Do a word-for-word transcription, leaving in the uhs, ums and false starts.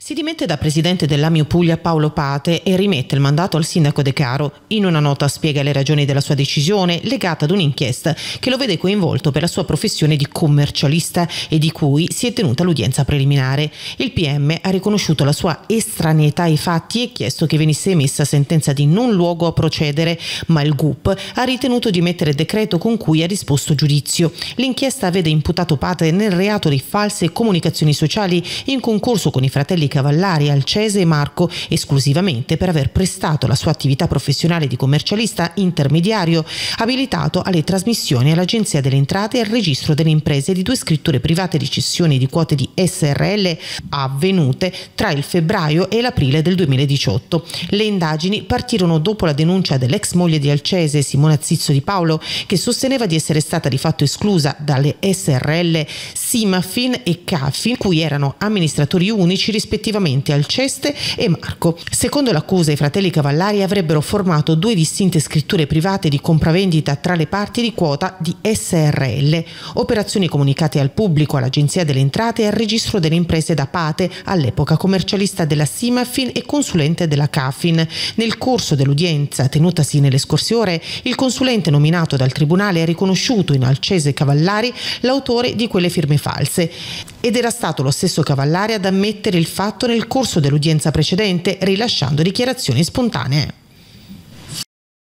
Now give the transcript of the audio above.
Si dimette da presidente dell'A M I U Puglia Paolo Pate e rimette il mandato al sindaco De Caro. In una nota spiega le ragioni della sua decisione, legata ad un'inchiesta che lo vede coinvolto per la sua professione di commercialista e di cui si è tenuta l'udienza preliminare. Il P M ha riconosciuto la sua estraneità ai fatti e chiesto che venisse emessa sentenza di non luogo a procedere, ma il G U P ha ritenuto di emettere decreto con cui ha disposto giudizio. L'inchiesta vede imputato Pate nel reato di false comunicazioni sociali in concorso con i fratelli Cavallari, Alcese e Marco, esclusivamente per aver prestato la sua attività professionale di commercialista intermediario, abilitato alle trasmissioni all'Agenzia delle Entrate e al registro delle imprese di due scritture private di cessione di quote di S R L avvenute tra il febbraio e l'aprile del duemiladiciotto. Le indagini partirono dopo la denuncia dell'ex moglie di Alcese, Simona Zizzo Di Paolo, che sosteneva di essere stata di fatto esclusa dalle S R L Simafin e Cafin, cui erano amministratori unici rispettivamente Alceste e Marco. Secondo l'accusa, i fratelli Cavallari avrebbero formato due distinte scritture private di compravendita tra le parti di quota di S R L, operazioni comunicate al pubblico, all'Agenzia delle Entrate e al registro delle imprese da Pate, all'epoca commercialista della Simafin e consulente della Cafin. Nel corso dell'udienza tenutasi nelle scorse ore, il consulente nominato dal tribunale ha riconosciuto in Alcese Cavallari l'autore di quelle firme false ed era stato lo stesso Cavallari ad ammettere il fatto nel corso dell'udienza precedente, rilasciando dichiarazioni spontanee.